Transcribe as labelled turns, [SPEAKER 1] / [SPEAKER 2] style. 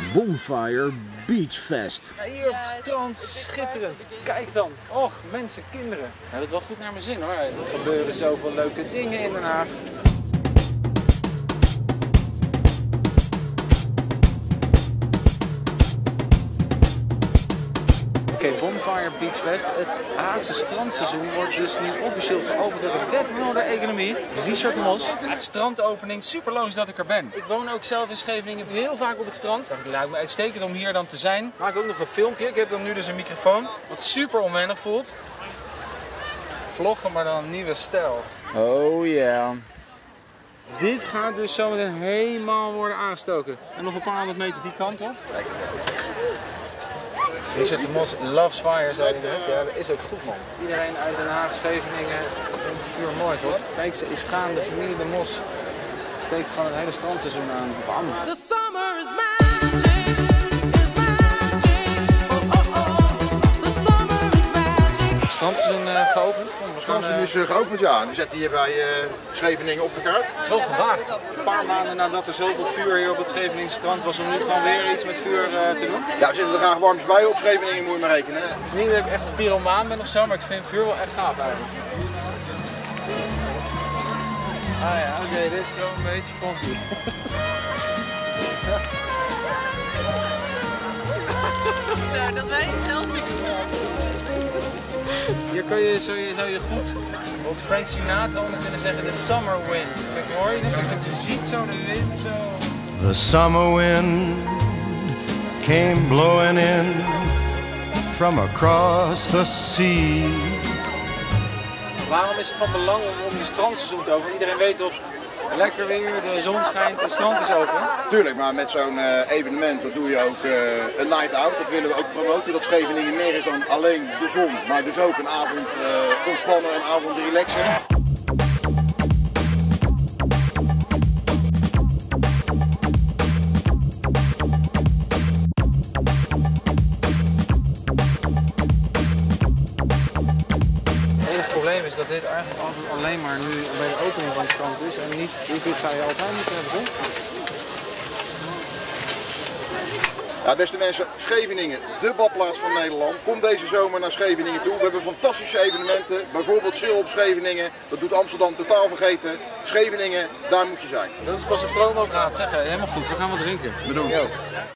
[SPEAKER 1] Bonfire Beach Fest.
[SPEAKER 2] Ja, hier op het strand, schitterend. Kijk dan. Och, mensen, kinderen. We hebben het wel goed naar mijn zin hoor. Er gebeuren zoveel leuke dingen in Den Haag. Oké, Bonfire Beach Fest. Het Haagse strandseizoen wordt dus nu officieel geopend door de wethouder economie, Richard de Mos. Strandopening, super logisch dat ik er ben. Ik woon ook zelf in Scheveningen, heel vaak op het strand. Het lijkt me uitstekend om hier dan te zijn. Ik maak ook nog een filmpje. Ik heb dan nu dus een microfoon, wat super onwennig voelt. Vloggen, maar dan een nieuwe stijl. Oh ja. Dit gaat dus zometeen helemaal worden aangestoken. En nog een paar honderd meter die kant op. Kijk. Richard de Mos loves fire, zei hij net. Ja, dat is ook goed, man. Iedereen uit Den Haag, Scheveningen vindt het vuur mooi, toch? Kijk, ze is gaande. De familie de Mos steekt gewoon het hele strandseizoen aan. Bam! The summer is magic, is magic. Oh, oh, oh. The summer is magic. Strandseizoen geopend?
[SPEAKER 3] Het strandseizoen is geopend, ja. Die zetten hier bij Scheveningen op de kaart.
[SPEAKER 2] Het is wel gewaagd. Een paar maanden nadat er zoveel vuur hier op het Scheveningse strand was, om nu gewoon weer iets met vuur te doen.
[SPEAKER 3] Ja, we zitten er graag warmpjes bij op Scheveningen, moet je maar rekenen.
[SPEAKER 2] Het is niet dat ik echt een pyromaan ben of zo, maar ik vind vuur wel echt gaaf eigenlijk. Ah ja, oké, dit is wel een beetje funky.
[SPEAKER 4] Zo, dat wij het zelf niet doen.
[SPEAKER 2] Hier zou je goed wat Frank Sinatra onder kunnen zeggen, de summer wind. Kijk, hoor je het? Want je ziet zo de wind zo.
[SPEAKER 5] The summer wind came blowing in from across the sea.
[SPEAKER 2] Waarom is het van belang om je strandseizoen te openen? Iedereen weet toch, lekker weer, de zon schijnt, het strand is open.
[SPEAKER 3] Tuurlijk, maar met zo'n evenement, dat doe je ook een night out. Dat willen we ook promoten, dat Scheveningen meer is dan alleen de zon, maar dus ook een avond ontspannen, een avond relaxen. Het probleem is dat dit eigenlijk altijd alleen maar nu bij de opening van het strand is en niet, dit zou je altijd moeten hebben, toch? Ja, beste mensen, Scheveningen, de badplaats van Nederland. Kom deze zomer naar Scheveningen toe. We hebben fantastische evenementen, bijvoorbeeld Chill op Scheveningen. Dat doet Amsterdam totaal vergeten. Scheveningen, daar moet je zijn.
[SPEAKER 2] Dat is pas een promo-praat, zeg. Helemaal goed, we gaan wat drinken.
[SPEAKER 3] Bedoel.